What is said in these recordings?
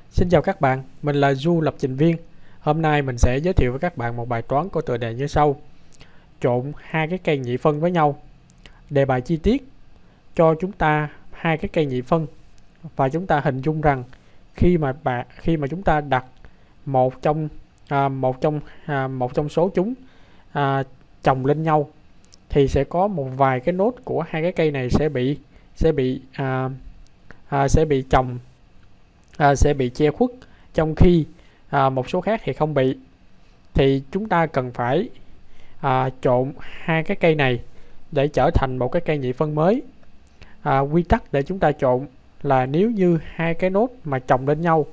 Xin chào các bạn, mình là Du lập trình viên. Hôm nay mình sẽ giới thiệu với các bạn một bài toán có tựa đề như sau. Trộn hai cái cây nhị phân với nhau. Đề bài chi tiết cho chúng ta hai cái cây nhị phân và chúng ta hình dung rằng khi mà chúng ta đặt một trong số chúng chồng lên nhau thì sẽ có một vài cái nốt của hai cái cây này sẽ bị che khuất, trong khi một số khác thì không bị. Thì chúng ta cần phải trộn hai cái cây này để trở thành một cái cây nhị phân mới. Quy tắc để chúng ta trộn là nếu như hai cái nốt mà chồng lên nhau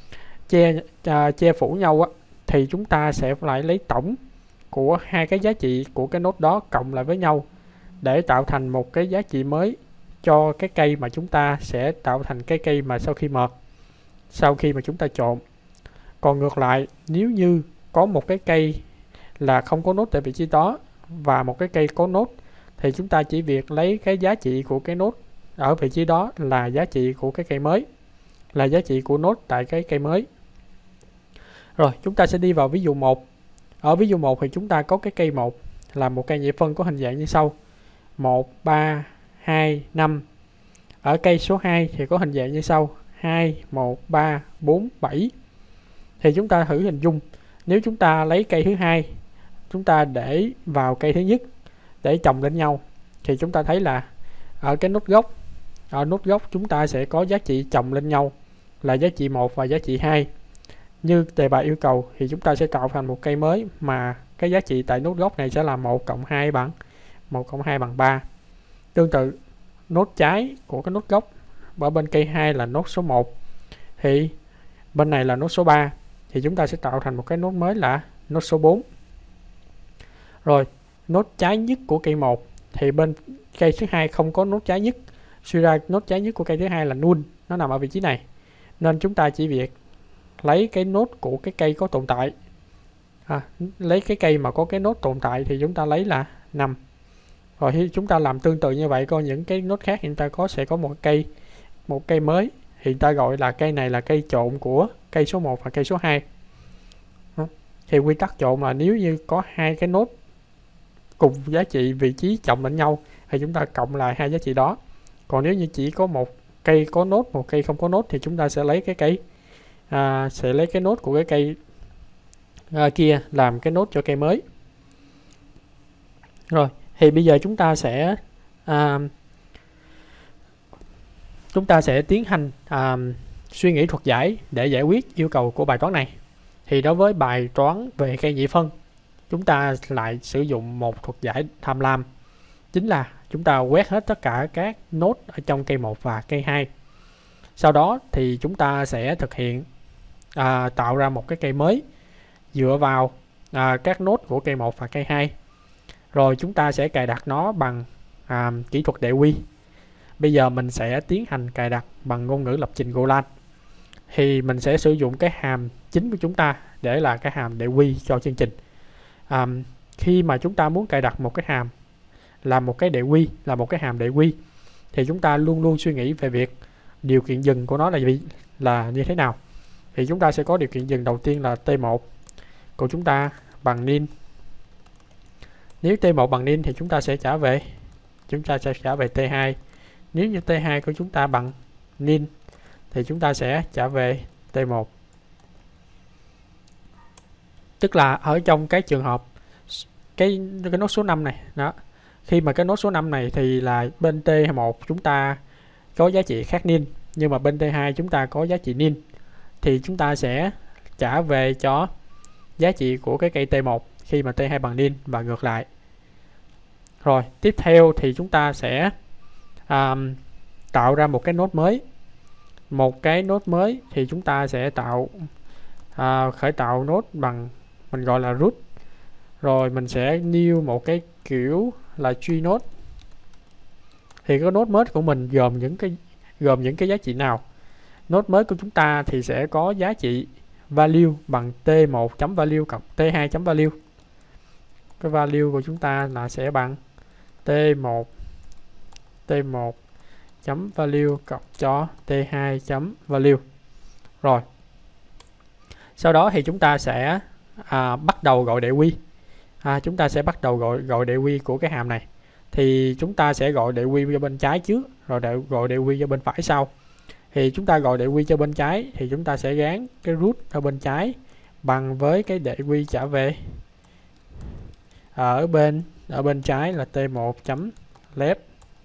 che phủ nhau thì chúng ta sẽ phải lấy tổng của hai cái giá trị của cái nốt đó cộng lại với nhau để tạo thành một cái giá trị mới cho cái cây mà chúng ta sẽ tạo thành cái cây mà sau khi mà chúng ta trộn. Còn ngược lại, nếu như có một cái cây là không có nốt tại vị trí đó và một cái cây có nốt thì chúng ta chỉ việc lấy cái giá trị của cái nốt ở vị trí đó là giá trị của cái cây mới, là giá trị của nốt tại cái cây mới. Rồi, chúng ta sẽ đi vào ví dụ 1. Ở ví dụ 1 thì chúng ta có cái cây 1 là một cây nhị phân có hình dạng như sau: 1, 3, 2, 5. Ở cây số 2 thì có hình dạng như sau: 2, 1, 3, 4, 7. Thì chúng ta thử hình dung, nếu chúng ta lấy cây thứ hai, chúng ta để vào cây thứ nhất để chồng lên nhau thì chúng ta thấy là ở nốt gốc chúng ta sẽ có giá trị chồng lên nhau là giá trị 1 và giá trị 2. Như đề bài yêu cầu thì chúng ta sẽ tạo thành một cây mới mà cái giá trị tại nốt gốc này sẽ là 1 cộng 2 bằng 3. Tương tự, nốt trái của cái nốt gốc ở bên cây 2 là nốt số 1 thì bên này là nốt số 3, thì chúng ta sẽ tạo thành một cái nốt mới là nốt số 4. Rồi, nốt trái nhất của cây 1 thì bên cây thứ hai không có nốt trái nhất, suy ra nốt trái nhất của cây thứ hai là null, nó nằm ở vị trí này, nên chúng ta chỉ việc lấy cái nốt của cái cây có tồn tại, lấy cái cây mà có cái nốt tồn tại thì chúng ta lấy là 5. Rồi khi chúng ta làm tương tự như vậy, coi những cái nốt khác chúng ta sẽ có một cây mới, hiện ta gọi là cây này là cây trộn của cây số 1 và cây số 2. Thì quy tắc trộn là nếu như có hai cái nốt cùng giá trị vị trí chồng lên nhau thì chúng ta cộng lại hai giá trị đó. Còn nếu như chỉ có một cây có nốt, một cây không có nốt thì chúng ta sẽ lấy cái nốt của cái cây kia làm cái nốt cho cây mới. Rồi, thì bây giờ chúng ta sẽ tiến hành suy nghĩ thuật giải để giải quyết yêu cầu của bài toán này. Thì đối với bài toán về cây nhị phân, chúng ta lại sử dụng một thuật giải tham lam, chính là chúng ta quét hết tất cả các nốt ở trong cây 1 và cây 2. Sau đó thì chúng ta sẽ thực hiện tạo ra một cái cây mới dựa vào các nốt của cây 1 và cây 2. Rồi chúng ta sẽ cài đặt nó bằng kỹ thuật đệ quy. Bây giờ mình sẽ tiến hành cài đặt bằng ngôn ngữ lập trình Golang. Thì mình sẽ sử dụng cái hàm chính của chúng ta để là cái hàm đệ quy cho chương trình. Khi mà chúng ta muốn cài đặt một cái hàm là một cái hàm đệ quy thì chúng ta luôn luôn suy nghĩ về việc điều kiện dừng của nó là như thế nào. Thì chúng ta sẽ có điều kiện dừng đầu tiên là T1 của chúng ta bằng nil. Nếu T1 bằng nil thì chúng ta sẽ trả về T2. Nếu như T2 của chúng ta bằng nil thì chúng ta sẽ trả về T1. Tức là ở trong cái trường hợp cái nốt số 5 này đó, khi mà cái nốt số 5 này thì là bên T1 chúng ta có giá trị khác nil, nhưng mà bên T2 chúng ta có giá trị nil, thì chúng ta sẽ trả về cho giá trị của cái cây T1 khi mà T2 bằng nil và ngược lại. Rồi tiếp theo thì chúng ta sẽ tạo ra một cái nốt mới. Một cái nốt mới thì chúng ta sẽ khởi tạo nốt bằng, mình gọi là root. Rồi mình sẽ new một cái kiểu là tree node. Thì cái nốt mới của mình gồm những cái giá trị nào? Nốt mới của chúng ta thì sẽ có giá trị value bằng t1.value cộng t2.value. Cái value của chúng ta là sẽ bằng t1.value cộng cho t2.value. Rồi, Sau đó thì chúng ta sẽ bắt đầu gọi đệ quy. Chúng ta sẽ bắt đầu gọi đệ quy của cái hàm này. Thì chúng ta sẽ gọi đệ quy cho bên trái trước, rồi gọi đệ quy cho bên phải sau. Thì chúng ta gọi đệ quy cho bên trái thì chúng ta sẽ gán cái root ở bên trái bằng với cái đệ quy trả về ở bên trái là t1.left.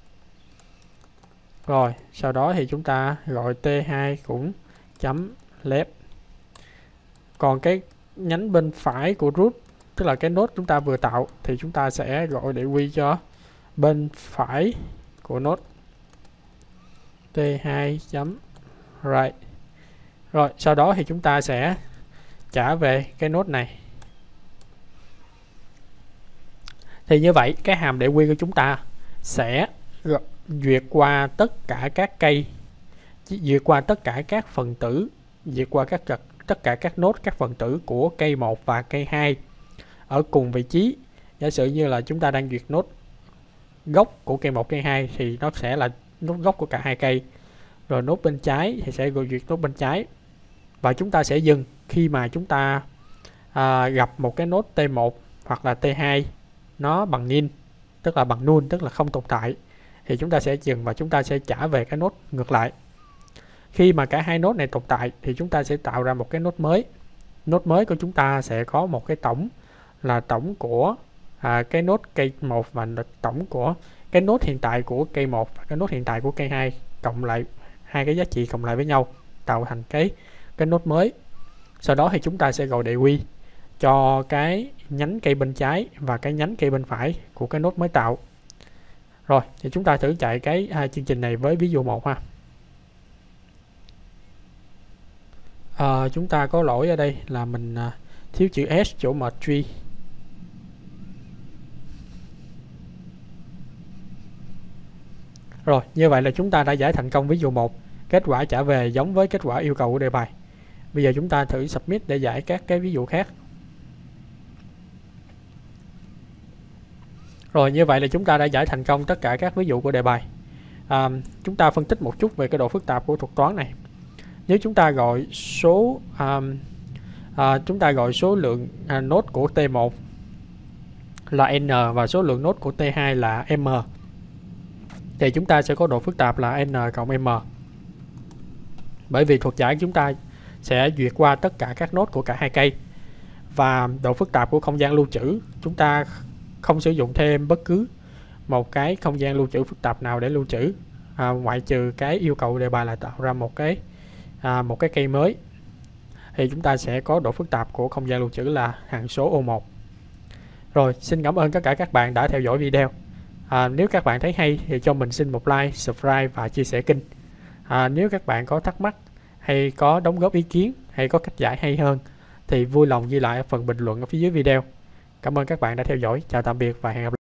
Rồi sau đó thì chúng ta gọi t2 cũng chấm left. Còn cái nhánh bên phải của root, tức là cái node chúng ta vừa tạo, thì chúng ta sẽ gọi đệ quy cho bên phải của node t2 chấm right. Rồi sau đó thì chúng ta sẽ trả về cái node này. Thì như vậy cái hàm đệ quy của chúng ta sẽ duyệt qua tất cả các cây, duyệt qua tất cả các phần tử, duyệt qua tất cả các node, các phần tử của cây 1 và cây 2 ở cùng vị trí. Giả sử như là chúng ta đang duyệt node gốc của cây 1, cây 2 thì nó sẽ là node gốc của cả hai cây. Rồi node bên trái thì sẽ gọi duyệt node bên trái. Và chúng ta sẽ dừng khi mà chúng ta gặp một cái node T1 hoặc là T2 nó bằng nil, tức là bằng null, tức là không tồn tại, thì chúng ta sẽ dừng và chúng ta sẽ trả về cái node ngược lại. Khi mà cả hai node này tồn tại thì chúng ta sẽ tạo ra một cái node mới. Node mới của chúng ta sẽ có một cái tổng là tổng của cái node cây 1 và tổng của cái node hiện tại của cây 1 và cái node hiện tại của cây 2 cộng lại, hai cái giá trị cộng lại với nhau tạo thành cái node mới. Sau đó thì chúng ta sẽ gọi đệ quy cho cái nhánh cây bên trái và cái nhánh cây bên phải của cái node mới tạo. Rồi thì chúng ta thử chạy cái chương trình này với ví dụ 1 ha. Chúng ta có lỗi ở đây là mình thiếu chữ S chỗ mật tree. Rồi như vậy là chúng ta đã giải thành công ví dụ 1. Kết quả trả về giống với kết quả yêu cầu của đề bài. Bây giờ chúng ta thử submit để giải các cái ví dụ khác. Rồi như vậy là chúng ta đã giải thành công tất cả các ví dụ của đề bài. Chúng ta phân tích một chút về cái độ phức tạp của thuật toán này. Nếu chúng ta gọi số lượng node của T1 là n và số lượng node của T2 là m, thì chúng ta sẽ có độ phức tạp là n cộng m. Bởi vì thuật giải chúng ta sẽ duyệt qua tất cả các node của cả hai cây. Và độ phức tạp của không gian lưu trữ, chúng ta không sử dụng thêm bất cứ một cái không gian lưu trữ phức tạp nào để lưu trữ, ngoại trừ cái yêu cầu đề bài là tạo ra một cái cây mới, thì chúng ta sẽ có độ phức tạp của không gian lưu trữ là hằng số O1. Rồi, xin cảm ơn tất cả các bạn đã theo dõi video. Nếu các bạn thấy hay thì cho mình xin một like, subscribe và chia sẻ kênh. Nếu các bạn có thắc mắc hay có đóng góp ý kiến hay có cách giải hay hơn thì vui lòng ghi lại ở phần bình luận ở phía dưới video. Cảm ơn các bạn đã theo dõi. Chào tạm biệt và hẹn gặp lại.